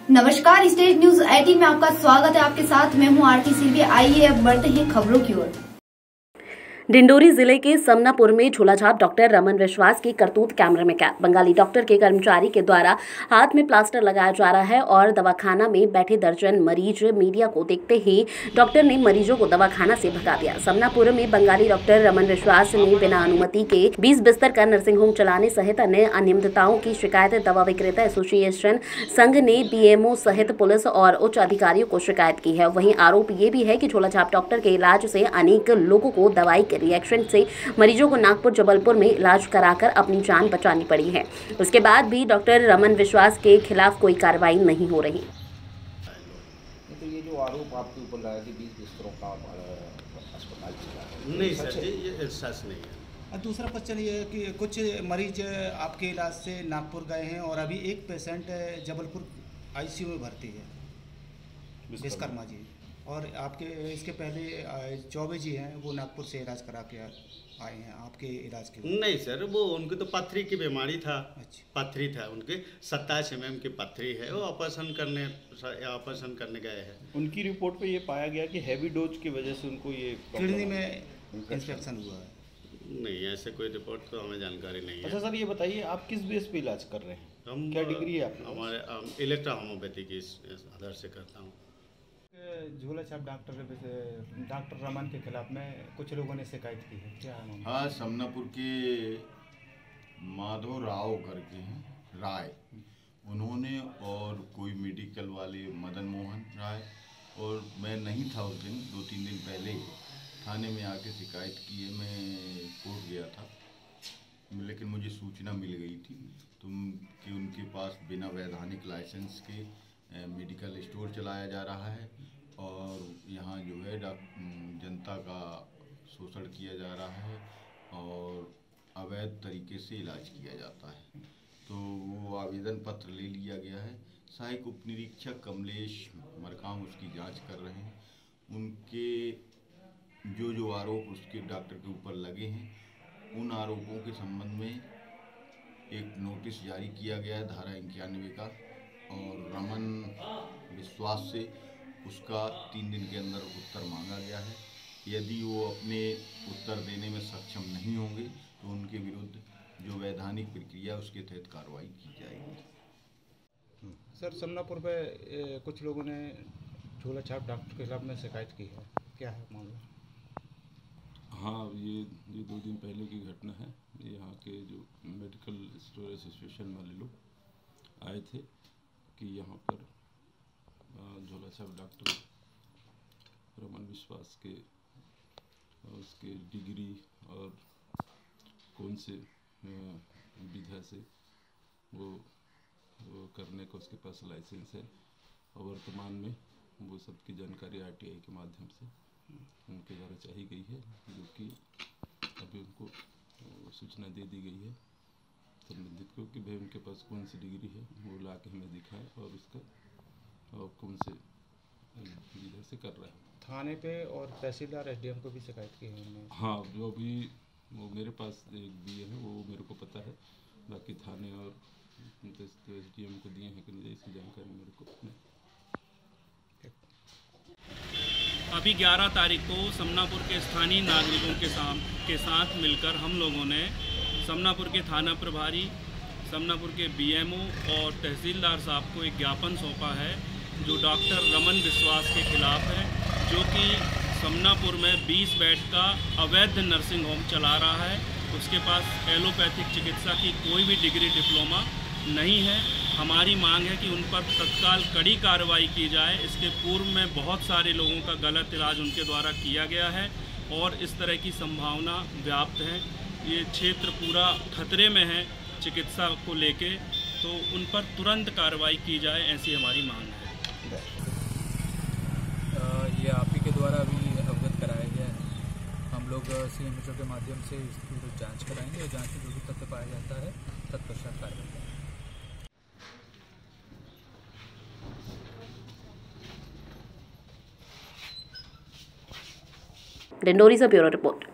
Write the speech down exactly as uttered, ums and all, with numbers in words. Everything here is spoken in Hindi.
नमस्कार, स्टेट न्यूज अठारह में आपका स्वागत है। आपके साथ मैं हूं आरती सिरवी। आइए अब बढ़ते हैं खबरों की ओर। डिंडोरी जिले के समनापुर में झोलाछाप डॉक्टर रमन विश्वास की करतूत कैमरे में कैद। बंगाली डॉक्टर के कर्मचारी के द्वारा हाथ में प्लास्टर लगाया जा रहा है और दवाखाना में बैठे दर्जन मरीज मीडिया को देखते ही डॉक्टर ने मरीजों को दवाखाना से भगा दिया। समनापुर में बंगाली डॉक्टर रमन विश्वास ने बिना अनुमति के बीस बिस्तर का नर्सिंग होम चलाने सहित अन्य अनियमितताओं की शिकायत दवा विक्रेता एसोसिएशन संघ ने बीएमओ सहित पुलिस और उच्च अधिकारियों को शिकायत की है। वहीं आरोप ये भी है कि झोलाछाप डॉक्टर के इलाज से अनेक लोगों को दवाई रिएक्शन से मरीजों को नागपुर जबलपुर में इलाज कराकर अपनी जान बचानी पड़ी है। उसके बाद भी डॉक्टर रमन विश्वास के खिलाफ कोई कार्रवाई नहीं हो रही। तो ये जो आरोप आपके ऊपर लगा कि बीस बिस्तरों का अस्पताल चला, नहीं सर जी, ये सच नहीं है। दूसरा क्वेश्चन ये है कि कुछ मरीज आपके इलाज से नागपुर गए हैं और अभी एक पेशेंट जबलपुर आईसीयू में भर्ती है, विश्वकर्मा जी, और आपके इसके पहले चौबे जी हैं, वो नागपुर से इलाज करा के आए हैं आपके इलाज के लिए। नहीं सर, वो उनकी तो पथरी की बीमारी था। अच्छा। पथरी था उनके, सत्ताईस एम एम की पथरी है, वो ऑपरेशन करने ऑपरेशन करने गए हैं। उनकी रिपोर्ट पे ये पाया गया कि हैवी डोज की वजह से उनको ये किडनी में इंफेक्शन हुआ है। नहीं, ऐसे कोई रिपोर्ट तो हमें जानकारी नहीं है। अच्छा सर, ये बताइए आप किस बेस पे इलाज कर रहे हैं? हम क्या डिग्री है आपकी? हमारे इलेक्ट्रा होम्योपैथी की आधार से करता हूँ। झोलाछाप डॉक्टर डॉक्टर रमन के खिलाफ में कुछ लोगों ने शिकायत की है, क्या है? हाँ, समनापुर के माधव राव करके हैं राय, उन्होंने और कोई मेडिकल वाले मदन मोहन राय, और मैं नहीं था उस दिन, दो तीन दिन पहले थाने में आके शिकायत की है। मैं कोर्ट गया था, लेकिन मुझे सूचना मिल गई थी तुम कि उनके पास बिना वैधानिक लाइसेंस के मेडिकल स्टोर चलाया जा रहा है और यहाँ जो है जनता का शोषण किया जा रहा है और अवैध तरीके से इलाज किया जाता है। तो वो आवेदन पत्र ले लिया गया है। सहायक उप निरीक्षक कमलेश मरकाम उसकी जांच कर रहे हैं। उनके जो जो आरोप उसके डॉक्टर के ऊपर लगे हैं, उन आरोपों के संबंध में एक नोटिस जारी किया गया है धारा इक्यानवे का, और रमन विश्वास से उसका तीन दिन के अंदर उत्तर मांगा गया है। यदि वो अपने उत्तर देने में सक्षम नहीं होंगे तो उनके विरुद्ध जो वैधानिक प्रक्रिया उसके तहत कार्रवाई की जाएगी। सर, समनापुर पे कुछ लोगों ने झोलाछाप डॉक्टर के खिलाफ में शिकायत की है, क्या है मामला? हाँ, ये ये दो दिन पहले की घटना है। यहाँ के जो मेडिकल स्टोर एसोसिएशन वाले लोग आए थे कि यहाँ पर झोलाछाप डॉक्टर रमन विश्वास के उसके डिग्री और कौन से विधा से वो, वो करने का उसके पास लाइसेंस है, और वर्तमान में वो सब की जानकारी आरटीआई के माध्यम से उनके द्वारा चाही गई है, जो कि अभी उनको सूचना दे दी गई है संबंधित को कि भाई उनके पास कौन सी डिग्री है, वो ला के हमें दिखाएं और उसका और कौन से विधा से कर रहा है। थाने पे और तहसीलदार एसडीएम को भी शिकायत की है उन्होंने? हाँ, जो भी वो मेरे पास एक दिए हैं वो मेरे को पता है, बाकी थाने और एसडीएम को दिए हैं कि नहीं इसकी जानकारी मेरे को नहीं। अभी ग्यारह तारीख को समनापुर के स्थानीय नागरिकों के साथ के साथ मिलकर हम लोगों ने समनापुर के थाना प्रभारी, समनापुर के बीएमओ और तहसीलदार साहब को एक ज्ञापन सौंपा है जो डॉक्टर रमन विश्वास के खिलाफ है, जो कि समनापुर में बीस बेड का अवैध नर्सिंग होम चला रहा है। उसके पास एलोपैथिक चिकित्सा की कोई भी डिग्री डिप्लोमा नहीं है। हमारी मांग है कि उन पर तत्काल कड़ी कार्रवाई की जाए। इसके पूर्व में बहुत सारे लोगों का गलत इलाज उनके द्वारा किया गया है और इस तरह की संभावना व्याप्त है। ये क्षेत्र पूरा खतरे में है चिकित्सा को लेके, तो उन पर तुरंत कार्रवाई की जाए, ऐसी हमारी मांग है। ये आप ही के द्वारा अभी अवगत कराया गया है। हम लोग सीएमएचओ के माध्यम से इसकी जांच कराएंगे और जांच में जो भी तथ्य पाया जाता है तत्पश्चात कार्रवाई करेंगे। डिंडोरी से ब्यूरो रिपोर्ट।